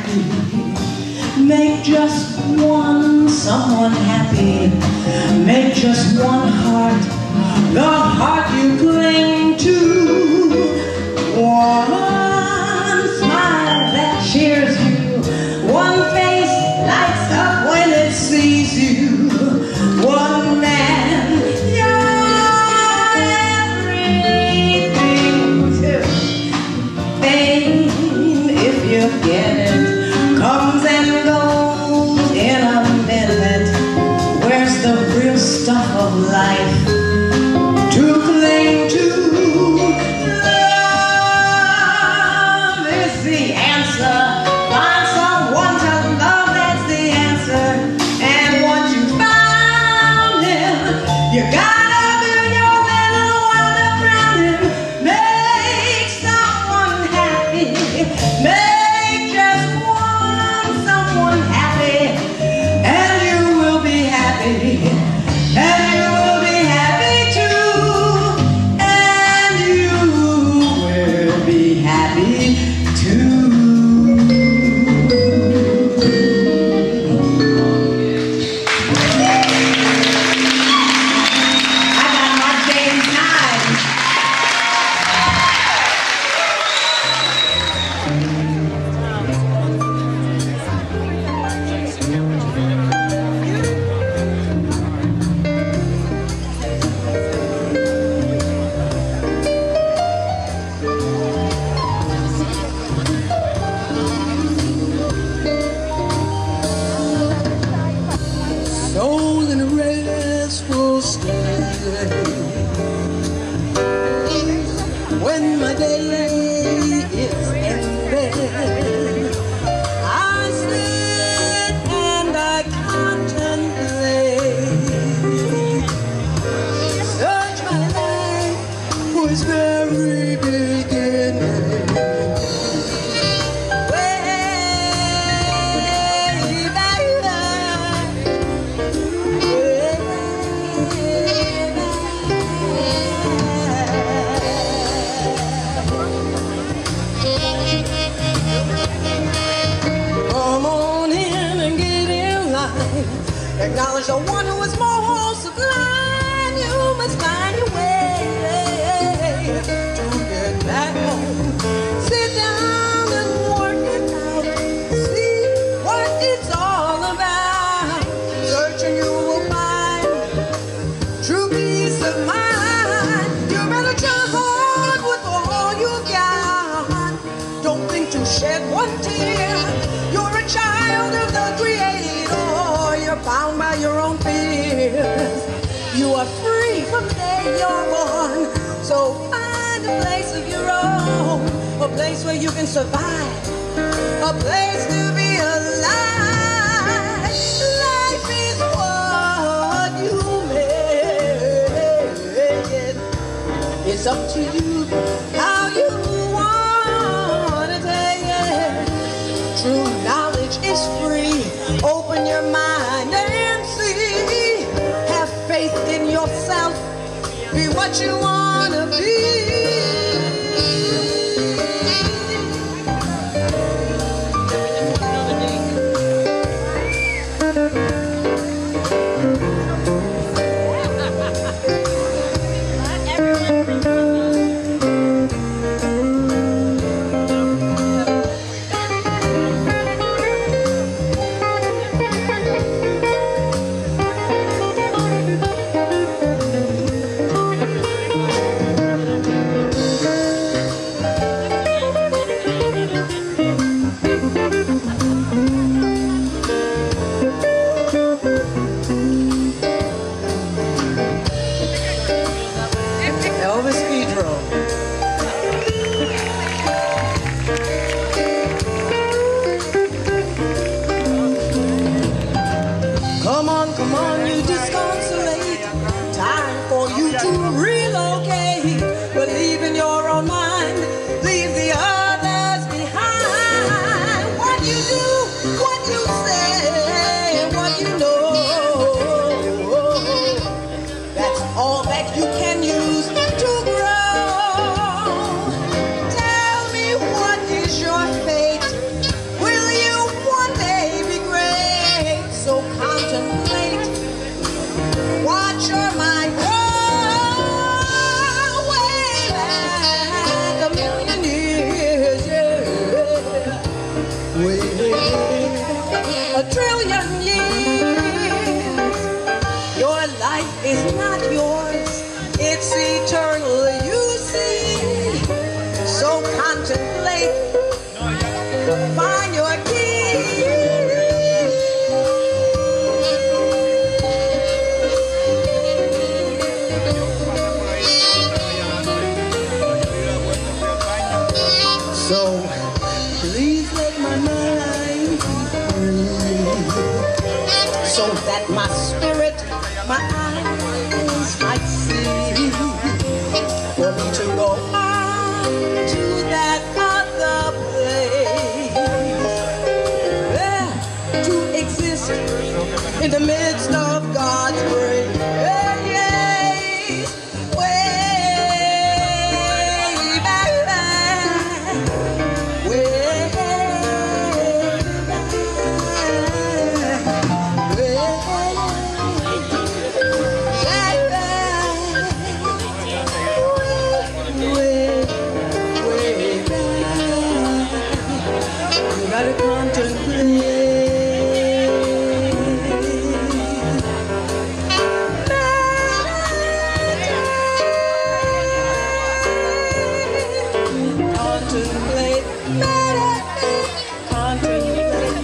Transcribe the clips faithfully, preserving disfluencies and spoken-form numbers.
happy. Make just one someone happy. Make just one heart, the heart you cling to. One smile that cheers you. One face lights up when it sees you. One man, you're everything to fame. If you get it, comes and goes in a minute. Where's the real stuff of life to cling to? Love is the answer. Find someone to love, that's the answer. And once you found him, you gotta build your little world around him. Make someone happy. Make just one someone happy, and you will be happy. And you will be happy too. And you will be happy too. I got my James Hinds. Soul in a restful state. When my day is ended, I sit and I contemplate. Search my life for its very beginning. Way back come on in and get in line. Acknowledge the one who is more sublime. You must find your way to get back home. Sit down and work it out. See what it's all about. Search and you will find true peace of mind. You better try hard with all you got. Don't think to shed one tear. You're a child of the Creator. You're bound by your own fears. You are free from the day you're born. So find a place of your own, a place where you can survive, a place to be alive. Life is what you make it. It's up to you how you want to take it. True knowledge is free. Open your mind and see. Have faith in yourself. Be what you want to be. Come on, come on, you disconsolate. Time for you to relocate. Believe in your own mind. Leave the others behind. What you do, what you say, what you know. That's all that you can use to grow. Tell me, what is your fate? Will you a trillion years. Your life is not yours, it's eternal, you see. So contemplate, find your key. So please let my mind breathe, so that my spirit, my eyes might see, for me to go on to that other place, there to exist in the midst of God's grace. Way back there, way gotta contemplate. Contemplate, meditate, contemplate,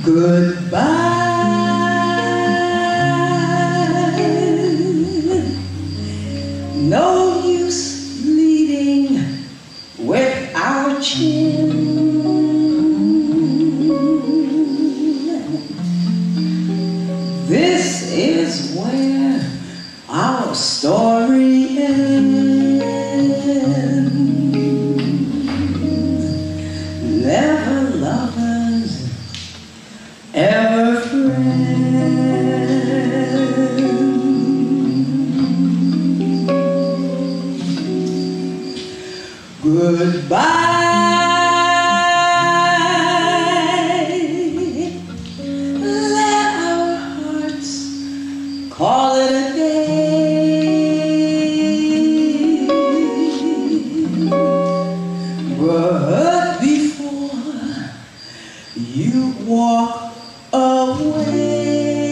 Goodbye. No use leading with our chin. This is where our story ends. Never lovers, ever friends. Goodbye. Let our hearts call it a day. But before you walk away,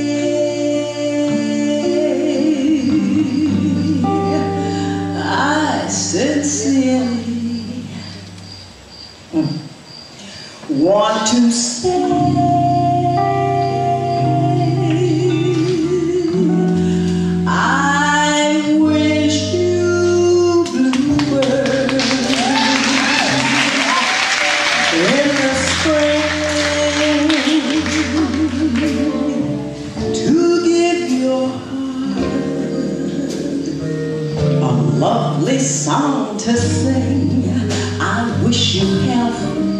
I sincerely want to say I wish you bluebirds in the spring to give your heart a lovely song to sing. I wish you health,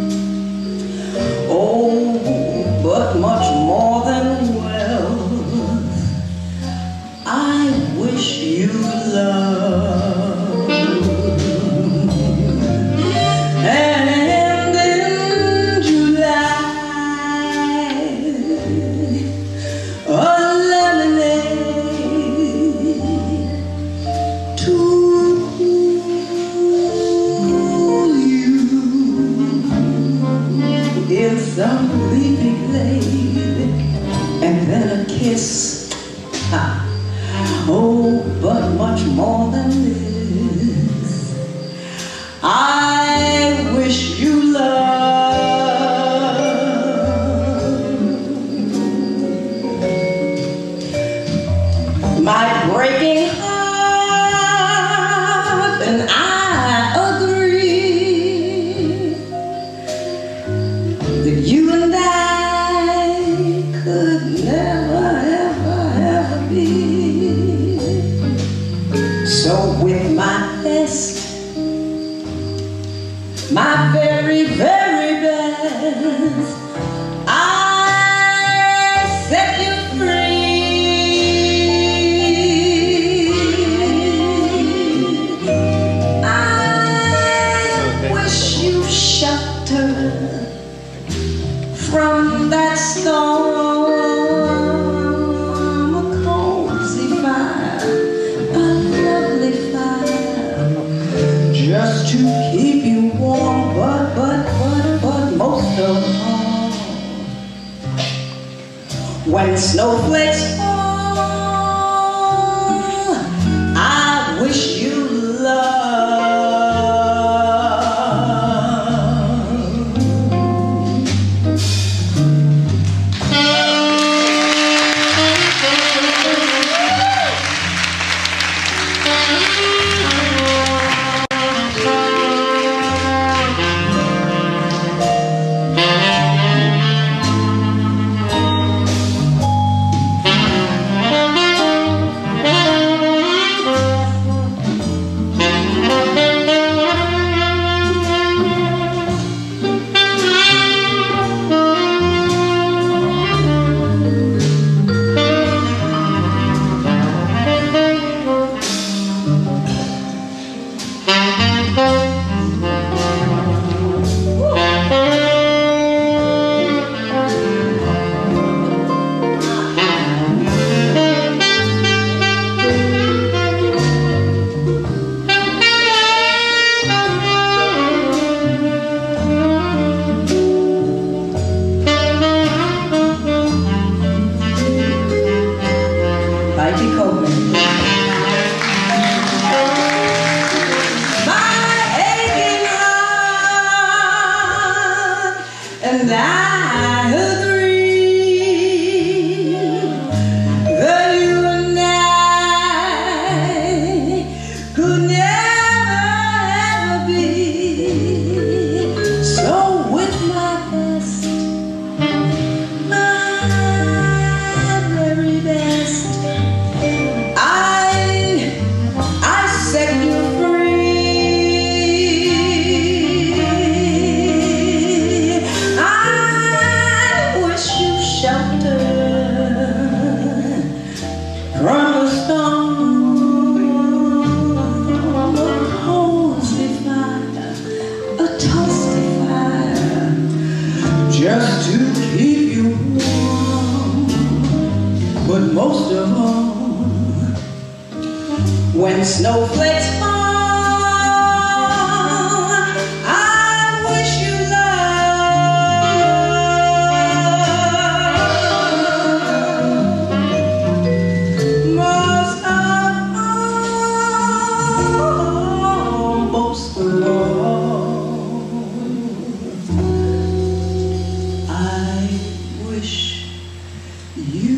oh, but much more than wealth. I wish you love, and in July a lemonade to in some leafy glade, and then a kiss. Ha. Oh, but much more than this, I wish you love. My breaking heart and I that you and I could never, ever, ever be. So with my best, my very, very best, I set you free. I wish you shelter from that storm, a cozy fire, a lovely fire, just to keep you warm. But, but, but, but most of all, when snowflakes fall, I wish you love. And I agree. just to keep you warm. But most of all, when snowflakes fall, I wish you love. Most of all, most of all, I wish you